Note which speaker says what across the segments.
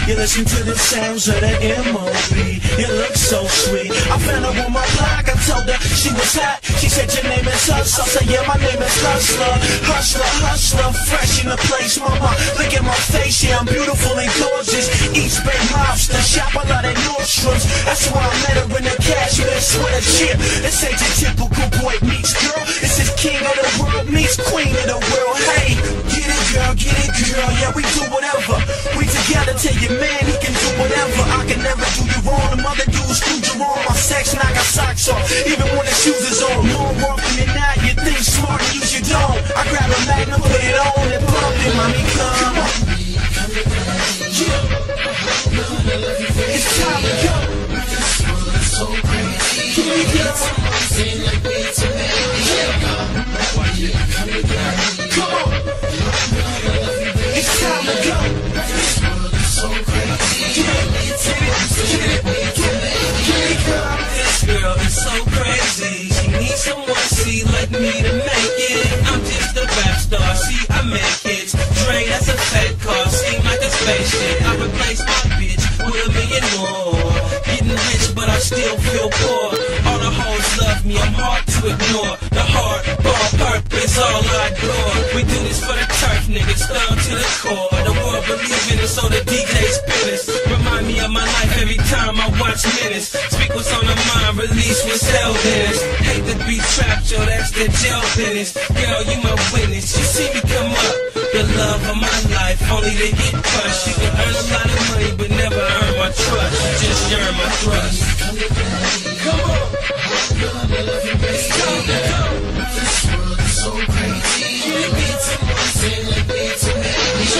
Speaker 1: You listen to the sounds of the M.O.B. You look so sweet. I found her on my block, I told her she was hot. She said your name is Hustler. I said yeah, my name is Hustler. Hustler, hustler, fresh in the place, mama. Look at my face, yeah, I'm beautiful and gorgeous. East Bay Mobster, shop a lot at Nordstrom's. That's why I met her in the cashmere sweater chip. This ain't your typical boy meets girl. This is king of the world meets queen of the world. Hey, get it girl, yeah, we do whatever. We together, tell your man he can do whatever. I can never do you wrong, the mother dudes screwed you wrong. My sex knock our socks off, even when the shoes is on. More often than not, you think smart and use your dome. I grab a Magnum, put it on and pump it, mommy, come on. It's time to go. Can we get something like me tonight? Come on. It's time to go. This world is so crazy. This girl is so crazy. She needs someone see like me to make it. I'm just a rap star. See, I make hits. Dre, that's a fat car. Seem like a spaceship. I replace my bitch with $1 million more. Getting rich, but I still feel poor. All the hoes love me. I'm hard to ignore. The hard ball purpose, all I adore. We do this for the turf, niggas. Down to the core. The world believe in it, so the DJ spin us. Remind me of my life every time I watch minutes. Speak what's on the mind, release what's held in us. Hate to be trapped, yo, that's the jail business. Girl, you my witness, you see me come up. The love of my life, only to get crushed. You can earn a lot of money, but never earn my trust. Just earn my trust. Come on, it's time to go. This world is so crazy. You need someone sing like me tonight.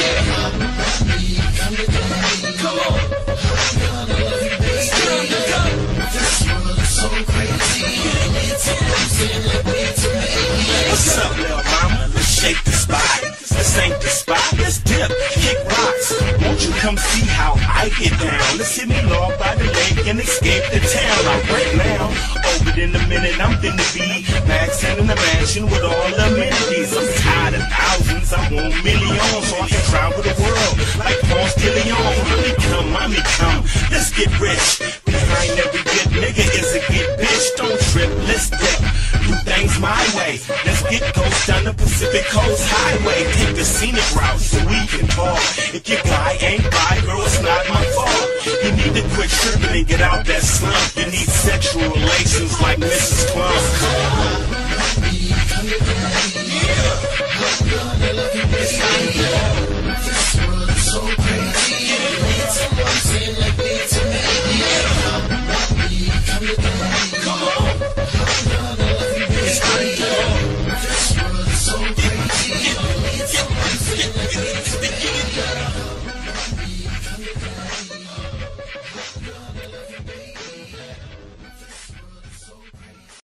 Speaker 1: Come on, it's time to go. This world is so crazy. You need someone sing like me tonight. What's up, little mama? Let's shake the spot. This ain't the spot, let's dip, kick rocks. Won't you come see how I get down? Let's hit me low by the lake and escape the town. I'm right now, over in a minute, I'm finna be maxing in the mansion with all the amenities. I'm tired of thousands, I want millions, so I can travel the world like Ponce de Leon. Mommy come, let's get rich. Behind every good nigga is a good bitch. Don't trip, let's dip, do things my way. Let's get ghosts down the Pacific Coast Highway. Take the scenic route so we can talk. If your guy ain't by, girl, it's not my fault. You need to quit tripping and get out that slump. You need sexual relations like Mrs. Plum.